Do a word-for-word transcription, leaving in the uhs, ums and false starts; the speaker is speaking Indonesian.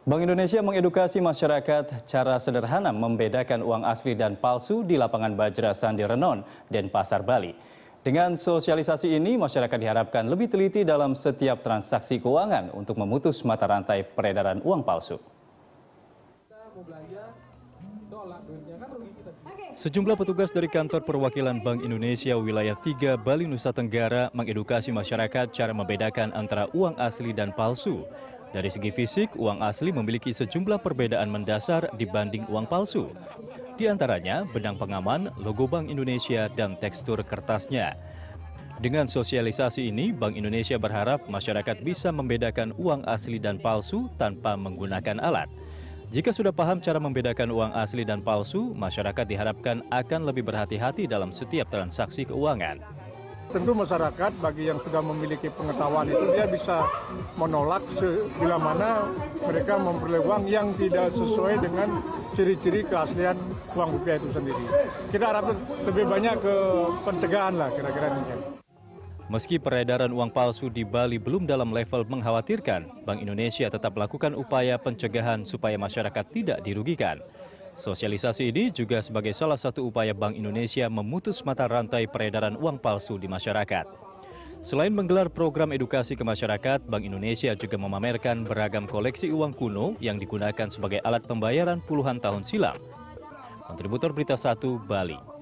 Bank Indonesia mengedukasi masyarakat cara sederhana membedakan uang asli dan palsu di lapangan Bajra Sandi Renon dan Pasar Bali. Dengan sosialisasi ini, masyarakat diharapkan lebih teliti dalam setiap transaksi keuangan untuk memutus mata rantai peredaran uang palsu. Sejumlah petugas dari kantor perwakilan Bank Indonesia wilayah tiga Bali Nusa Tenggara mengedukasi masyarakat cara membedakan antara uang asli dan palsu. Dari segi fisik, uang asli memiliki sejumlah perbedaan mendasar dibanding uang palsu. Di antaranya, benang pengaman, logo Bank Indonesia, dan tekstur kertasnya. Dengan sosialisasi ini, Bank Indonesia berharap masyarakat bisa membedakan uang asli dan palsu tanpa menggunakan alat. Jika sudah paham cara membedakan uang asli dan palsu, masyarakat diharapkan akan lebih berhati-hati dalam setiap transaksi keuangan. Tentu masyarakat bagi yang sudah memiliki pengetahuan itu dia bisa menolak bila mana mereka memperoleh uang yang tidak sesuai dengan ciri-ciri keaslian uang rupiah itu sendiri. Kita harap lebih banyak ke pencegahan lah kira-kira ini. Meski peredaran uang palsu di Bali belum dalam level mengkhawatirkan, Bank Indonesia tetap melakukan upaya pencegahan supaya masyarakat tidak dirugikan. Sosialisasi ini juga sebagai salah satu upaya Bank Indonesia memutus mata rantai peredaran uang palsu di masyarakat. Selain menggelar program edukasi ke masyarakat, Bank Indonesia juga memamerkan beragam koleksi uang kuno yang digunakan sebagai alat pembayaran puluhan tahun silam. Kontributor Berita Satu, Bali.